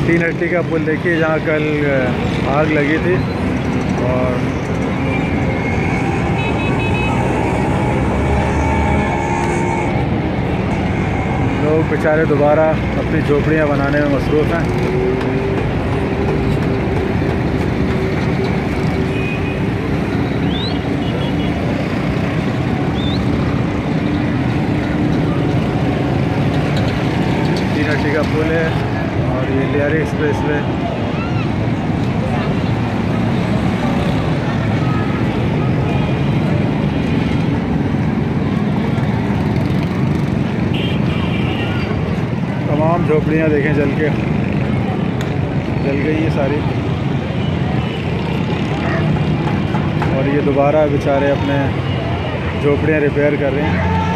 तीन हट्टी का पुल देखिए जहाँ कल आग लगी थी और लोग बेचारे दोबारा अपनी झोपड़ियाँ बनाने में मसरूफ़ हैं। तीन हट्टी का पुल है और ये लियारी एक्सप्रेस वे। तमाम झोपड़ियाँ देखें जल गई ये सारी और ये दोबारा बेचारे अपने झोपड़ियाँ रिपेयर कर रहे हैं।